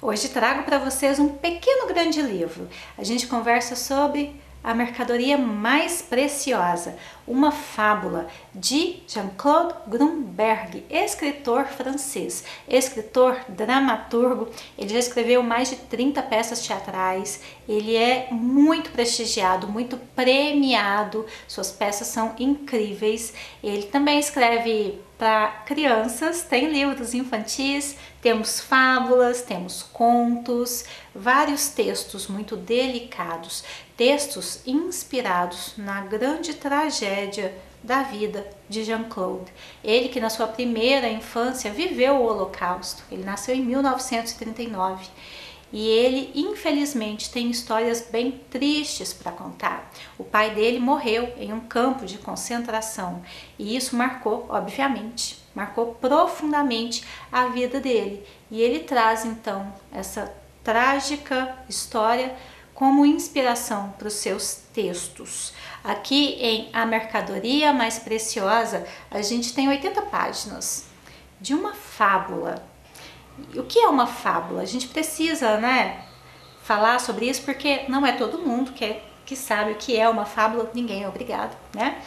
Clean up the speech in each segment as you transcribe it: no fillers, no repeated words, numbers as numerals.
Hoje trago para vocês um pequeno grande livro. A gente conversa sobre a mercadoria mais preciosa, uma fábula de Jean-Claude Grunberg, escritor francês, escritor, dramaturgo. Ele já escreveu mais de 30 peças teatrais, ele é muito prestigiado, muito premiado, suas peças são incríveis. Ele também escreve para crianças, tem livros infantis, temos fábulas, temos contos, vários textos muito delicados, textos inspirados na grande tragédia da vida de Jean-Claude. Ele que na sua primeira infância viveu o Holocausto, ele nasceu em 1939. E ele, infelizmente, tem histórias bem tristes para contar. O pai dele morreu em um campo de concentração e isso marcou, obviamente, marcou profundamente a vida dele. E ele traz, então, essa trágica história como inspiração para os seus textos. Aqui em A Mercadoria Mais Preciosa, a gente tem 80 páginas de uma fábula. O que é uma fábula? A gente precisa, falar sobre isso porque não é todo mundo que sabe o que é uma fábula, ninguém é obrigado,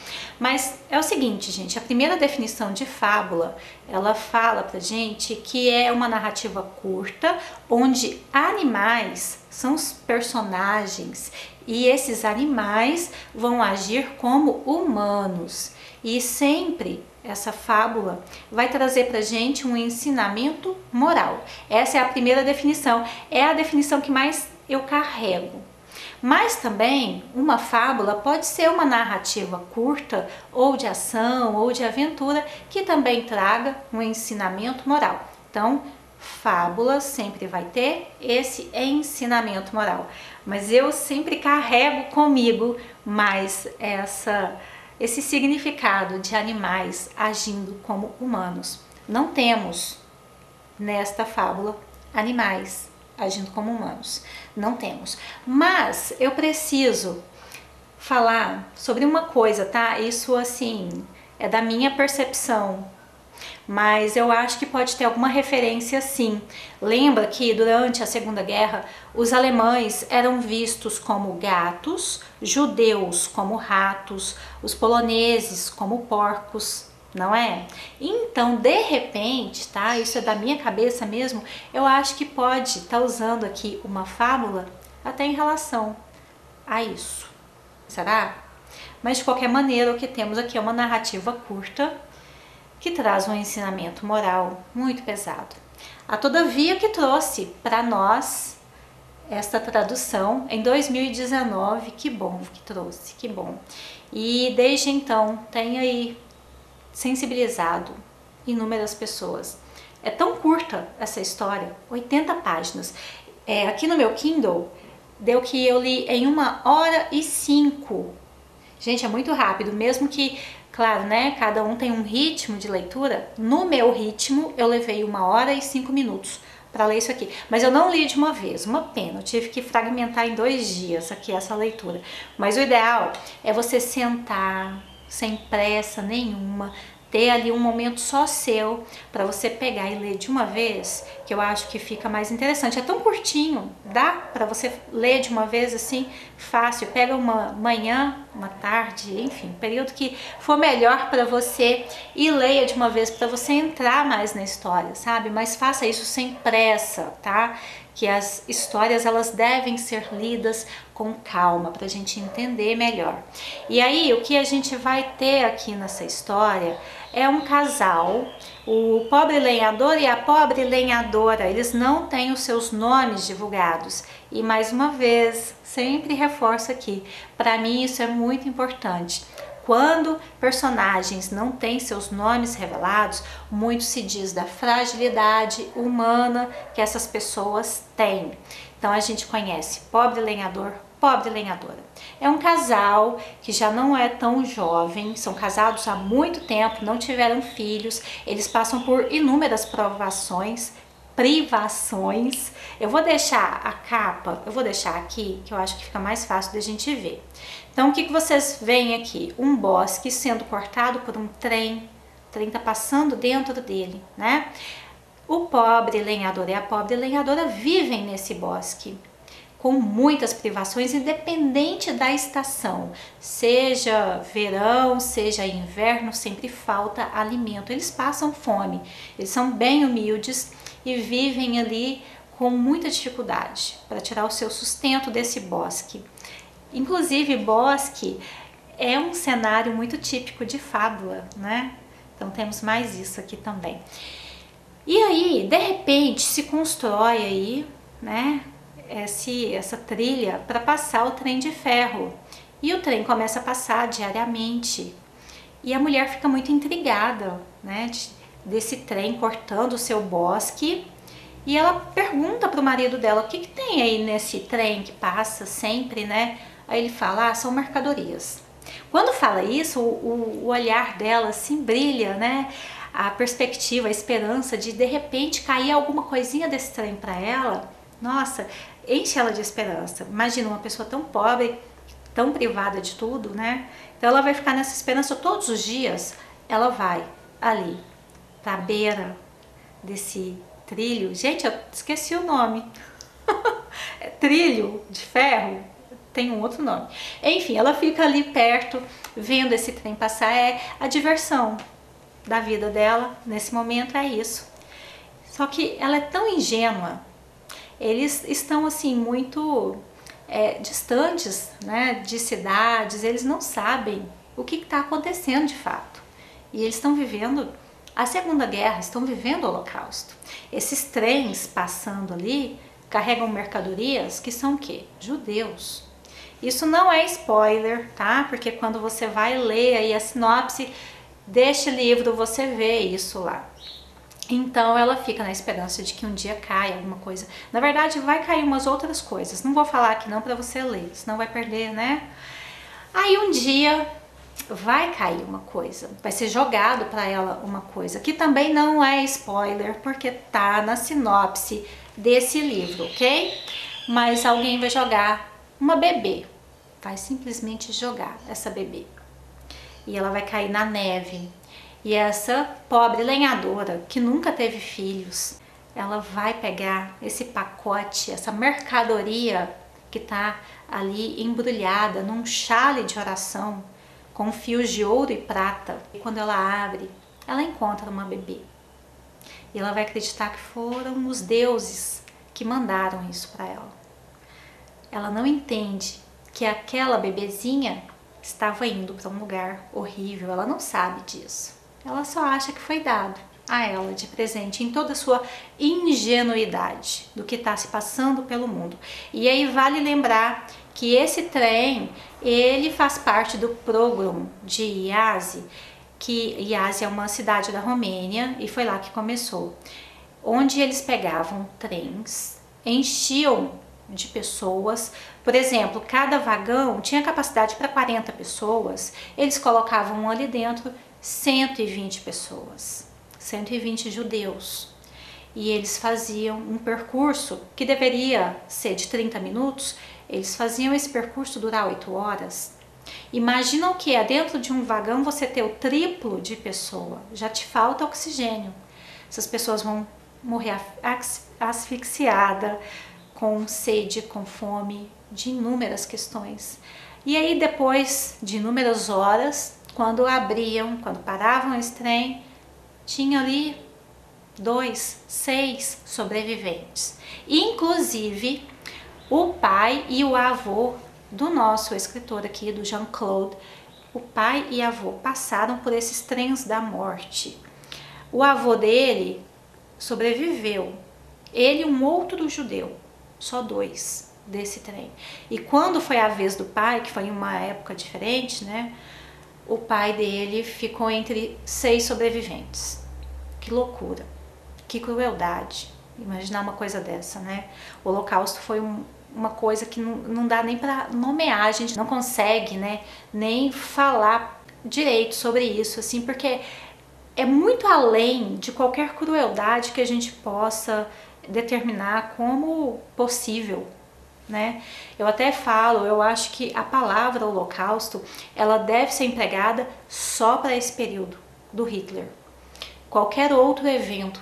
Mas é o seguinte, gente, a primeira definição de fábula, ela fala pra gente que é uma narrativa curta, onde animais são os personagens e esses animais vão agir como humanos. E sempre essa fábula vai trazer pra gente um ensinamento moral. Essa é a primeira definição, é a definição que mais eu carrego. Mas também uma fábula pode ser uma narrativa curta, ou de ação, ou de aventura, que também traga um ensinamento moral. Então, fábula sempre vai ter esse ensinamento moral. Mas eu sempre carrego comigo mais esse significado de animais agindo como humanos. Não temos nesta fábula animais agindo como humanos, não temos. Mas eu preciso falar sobre uma coisa, tá? Isso assim é da minha percepção, mas eu acho que pode ter alguma referência sim. Lembra que durante a Segunda Guerra os alemães eram vistos como gatos, judeus como ratos, os poloneses como porcos, não é? Então, de repente, tá? Isso é da minha cabeça mesmo, eu acho que pode estar usando aqui uma fábula até em relação a isso. Será? Mas de qualquer maneira, o que temos aqui é uma narrativa curta que traz um ensinamento moral muito pesado. A Todavia que trouxe para nós esta tradução em 2019, que bom que trouxe, que bom. E desde então tem aí sensibilizado inúmeras pessoas. É tão curta essa história, 80 páginas. Aqui no meu Kindle deu que eu li em 1h05. Gente, é muito rápido, mesmo que, claro, cada um tem um ritmo de leitura. No meu ritmo, eu levei 1h05 para ler isso aqui. Mas eu não li de uma vez, uma pena. Eu tive que fragmentar em 2 dias aqui essa leitura. Mas o ideal é você sentar sem pressa nenhuma, ter ali um momento só seu para você pegar e ler de uma vez, que eu acho que fica mais interessante. É tão curtinho, dá para você ler de uma vez assim, fácil. Pega uma manhã, uma tarde, enfim, período que for melhor para você e leia de uma vez para você entrar mais na história, sabe? Mas faça isso sem pressa, tá? Que as histórias elas devem ser lidas com calma para a gente entender melhor. E aí o que a gente vai ter aqui nessa história é um casal, o pobre lenhador e a pobre lenhadora. Eles não têm os seus nomes divulgados. E mais uma vez, sempre reforço aqui, para mim isso é muito importante. Quando personagens não têm seus nomes revelados, muito se diz da fragilidade humana que essas pessoas têm. Então a gente conhece pobre lenhador, pobre lenhadora. É um casal que já não é tão jovem, são casados há muito tempo, não tiveram filhos, eles passam por inúmeras privações. Eu vou deixar a capa, eu vou deixar aqui, que eu acho que fica mais fácil da gente ver. Então o que vocês veem aqui? Um bosque sendo cortado por um trem, o trem tá passando dentro dele, O pobre lenhador e a pobre lenhadora vivem nesse bosque com muitas privações, independente da estação, seja verão, seja inverno, sempre falta alimento. Eles passam fome, eles são bem humildes e vivem ali com muita dificuldade para tirar o seu sustento desse bosque. Inclusive, bosque é um cenário muito típico de fábula, né? Então temos mais isso aqui também. E aí, de repente, se constrói aí, né, essa trilha para passar o trem de ferro. E o trem começa a passar diariamente. E a mulher fica muito intrigada, né, desse trem cortando o seu bosque. E ela pergunta para o marido dela, o que que tem aí nesse trem que passa sempre, né? Aí ele fala, são mercadorias. Quando fala isso, o olhar dela assim brilha, né? A perspectiva, a esperança de repente cair alguma coisinha desse trem para ela, nossa, enche ela de esperança. Imagina uma pessoa tão pobre, tão privada de tudo, né? Então ela vai ficar nessa esperança todos os dias. Ela vai ali, para a beira desse trilho. Gente, eu esqueci o nome. Trilho de ferro? Tem um outro nome. Enfim, ela fica ali perto, vendo esse trem passar. É a diversão da vida dela nesse momento, é isso. Só que ela é tão ingênua. Eles estão assim muito distantes, né, de cidades. Eles não sabem o que está acontecendo de fato. E eles estão vivendo a Segunda Guerra, estão vivendo o Holocausto. Esses trens passando ali carregam mercadorias que são o quê? Judeus. Isso não é spoiler, tá? Porque quando você vai ler aí a sinopse deste livro, você vê isso lá. Então ela fica na esperança de que um dia caia alguma coisa. Na verdade, vai cair umas outras coisas. Não vou falar aqui não para você ler, senão vai perder, né? Aí um dia vai cair uma coisa, vai ser jogado para ela uma coisa, que também não é spoiler, porque tá na sinopse desse livro, ok? Mas alguém vai jogar uma bebê, vai simplesmente jogar essa bebê. E ela vai cair na neve. E essa pobre lenhadora, que nunca teve filhos, ela vai pegar esse pacote, essa mercadoria que tá ali embrulhada num chale de oração, com fios de ouro e prata. E quando ela abre, ela encontra uma bebê. E ela vai acreditar que foram os deuses que mandaram isso para ela. Ela não entende que aquela bebezinha estava indo para um lugar horrível. Ela não sabe disso. Ela só acha que foi dado a ela de presente em toda a sua ingenuidade do que está se passando pelo mundo. E aí vale lembrar que esse trem, ele faz parte do Pogrom de Iasi, que Iasi é uma cidade da Romênia e foi lá que começou, onde eles pegavam trens, enchiam de pessoas. Por exemplo, cada vagão tinha capacidade para 40 pessoas, eles colocavam ali dentro 120 pessoas, 120 judeus. E eles faziam um percurso que deveria ser de 30 minutos, eles faziam esse percurso durar 8 horas. Imagina o que é dentro de um vagão você ter o triplo de pessoa, já te falta oxigênio. Essas pessoas vão morrer asfixiada, com sede, com fome, de inúmeras questões. E aí depois de inúmeras horas, quando abriam, quando paravam esse trem, tinha ali 2, 6 sobreviventes. Inclusive, o pai e o avô do nosso escritor aqui, do Jean-Claude, o pai e avô passaram por esses trens da morte. O avô dele sobreviveu, ele e um outro judeu, só 2 desse trem. E quando foi a vez do pai, que foi em uma época diferente, né? O pai dele ficou entre 6 sobreviventes. Que loucura, que crueldade, imaginar uma coisa dessa, né? O Holocausto foi uma coisa que não dá nem para nomear, a gente não consegue, né, nem falar direito sobre isso, assim, porque é muito além de qualquer crueldade que a gente possa determinar como possível, né? Eu até falo, eu acho que a palavra Holocausto, ela deve ser empregada só para esse período do Hitler. Qualquer outro evento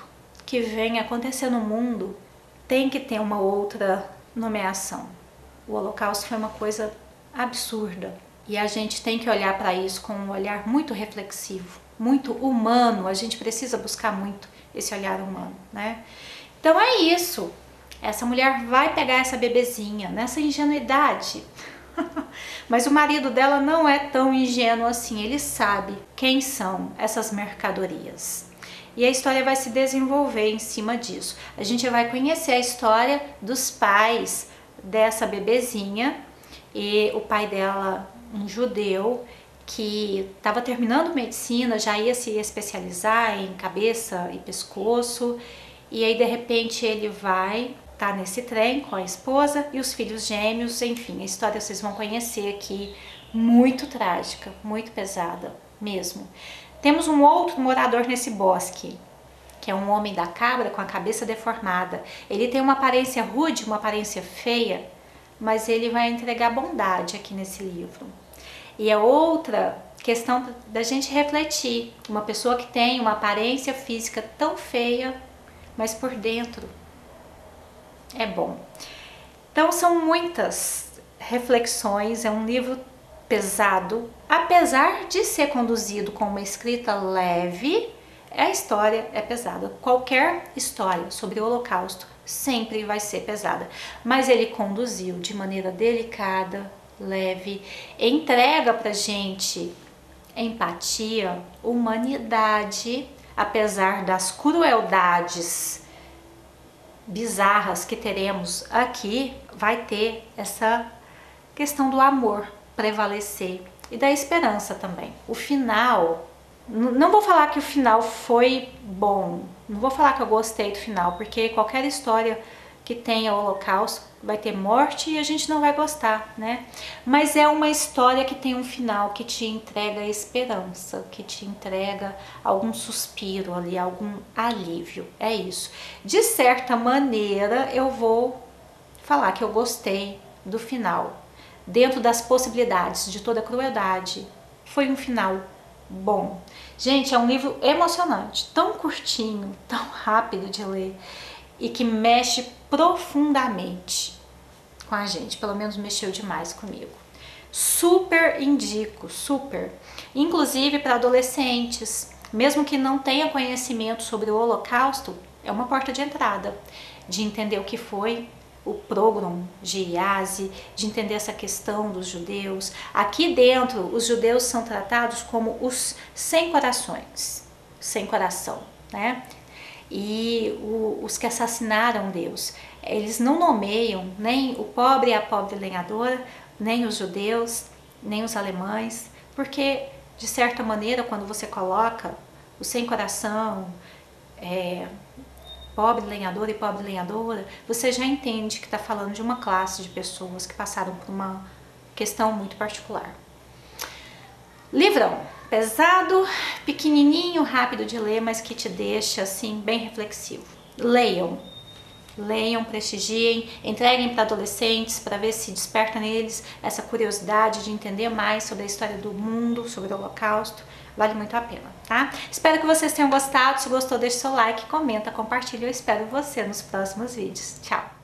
que vem acontecer no mundo tem que ter uma outra nomeação. O Holocausto foi uma coisa absurda e a gente tem que olhar para isso com um olhar muito reflexivo, muito humano. A gente precisa buscar muito esse olhar humano, né? Então é isso. Essa mulher vai pegar essa bebezinha nessa ingenuidade. Mas o marido dela não é tão ingênuo assim, ele sabe quem são essas mercadorias. E a história vai se desenvolver em cima disso. A gente vai conhecer a história dos pais dessa bebezinha, e o pai dela, um judeu, que estava terminando medicina, já ia se especializar em cabeça e pescoço, e aí de repente ele vai tá nesse trem com a esposa e os filhos gêmeos. Enfim, a história vocês vão conhecer aqui, muito trágica, muito pesada mesmo. Temos um outro morador nesse bosque, que é um homem da cabra com a cabeça deformada. Ele tem uma aparência rude, uma aparência feia, mas ele vai entregar bondade aqui nesse livro. E é outra questão da gente refletir. Uma pessoa que tem uma aparência física tão feia, mas por dentro é bom. Então são muitas reflexões, é um livro pesado, apesar de ser conduzido com uma escrita leve, a história é pesada. Qualquer história sobre o Holocausto sempre vai ser pesada, mas ele conduziu de maneira delicada, leve, entrega pra gente empatia, humanidade, apesar das crueldades bizarras que teremos aqui, vai ter essa questão do amor prevalecer e da esperança também. O final, não vou falar que o final foi bom, não vou falar que eu gostei do final, porque qualquer história que tenha o Holocausto vai ter morte e a gente não vai gostar, né? Mas é uma história que tem um final que te entrega esperança, que te entrega algum suspiro ali, algum alívio, é isso. De certa maneira, eu vou falar que eu gostei do final. Dentro das possibilidades de toda a crueldade, foi um final bom. Gente, é um livro emocionante, tão curtinho, tão rápido de ler e que mexe profundamente com a gente, pelo menos mexeu demais comigo. Super indico, super. Inclusive para adolescentes, mesmo que não tenha conhecimento sobre o Holocausto, é uma porta de entrada, de entender o que foi o pogrom de Iasi, de entender essa questão dos judeus. Aqui dentro, os judeus são tratados como os sem corações, sem coração, né? E os que assassinaram Deus, eles não nomeiam nem o pobre e a pobre lenhadora, nem os judeus, nem os alemães, porque de certa maneira quando você coloca o sem coração, pobre lenhador e pobre lenhadora, você já entende que está falando de uma classe de pessoas que passaram por uma questão muito particular. Livrão, pesado, pequenininho, rápido de ler, mas que te deixa assim bem reflexivo. Leiam, leiam, prestigiem, entreguem para adolescentes para ver se desperta neles essa curiosidade de entender mais sobre a história do mundo, sobre o Holocausto. Vale muito a pena, tá? Espero que vocês tenham gostado. Se gostou, deixe seu like, comenta, compartilha. Eu espero você nos próximos vídeos. Tchau!